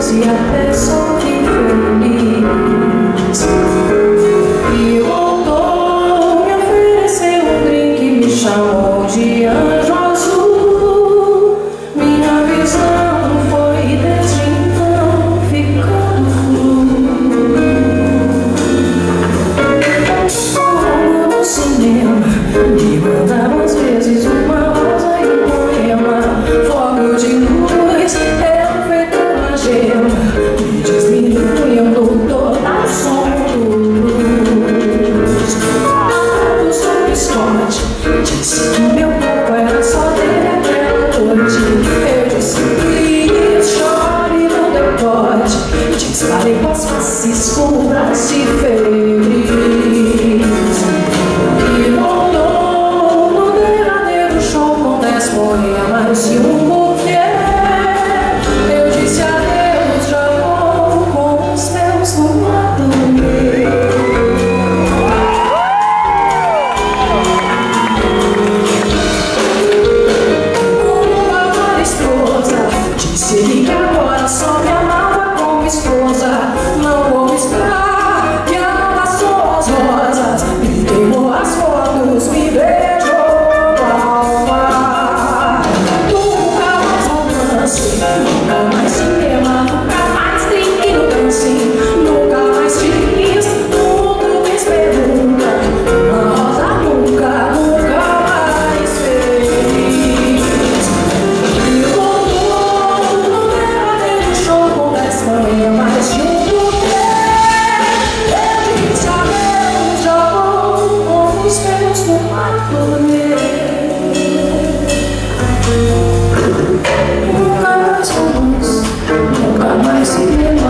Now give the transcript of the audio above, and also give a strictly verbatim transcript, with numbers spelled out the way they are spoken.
doce e até sorri feliz. E voltou, me ofereceu um drink, me chamou de anjo azul. Minha visão foi desde então ficando flu. Como no cinema, me mandava às vezes uma rosa e um poema. Fogo de luz, era feito uma gema. Me desminuindo toda a sombra. Usou um Scott, disse que meu corpo era só dele aquela noite. Eu disse, please, chore no decote. Disparei com as faces com o braço feliz. E voltou no derradeiro show com dez poemas e um buquê. Eu disse adeus, já vou com os meus no ateliê. Disse ele que agora só me amava como esposa. Não vou esperar que ela suas rosas. Me queimou as fotos, me beijou no alma. Nunca mais romance, nunca mais cinema, nunca mais drink no dancing, nunca mais diz tudo que se pergunta. Uma rosa nunca, nunca mais feliz. E voltou no derradeiro show com dez poemas de um buquê. Eu disse adeus, já vou com os meus no ateliê. Nunca mais romance, nunca mais cinema.